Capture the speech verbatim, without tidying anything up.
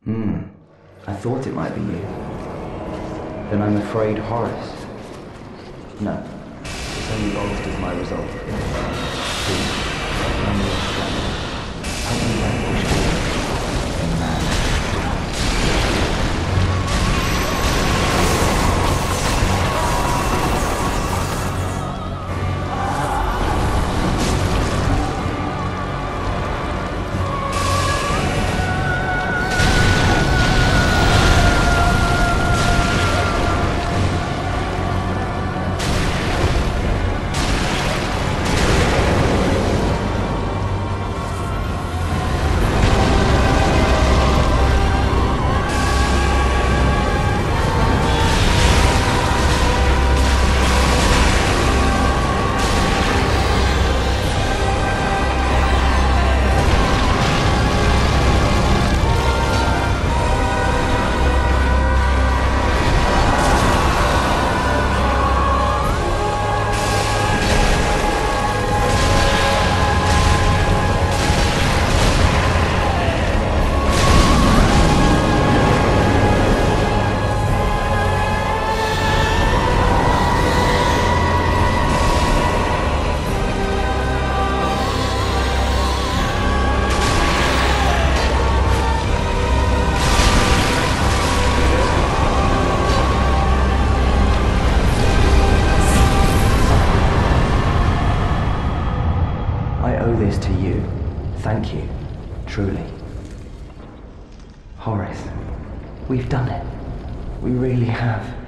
Hmm. I thought it might be you. Then I'm afraid Horace. No. It's only bolsters my resolve. Please, lend me your strength. Help me vanquish all in man. I owe this to you. Thank you. Truly. Horace, we've done it. We really have.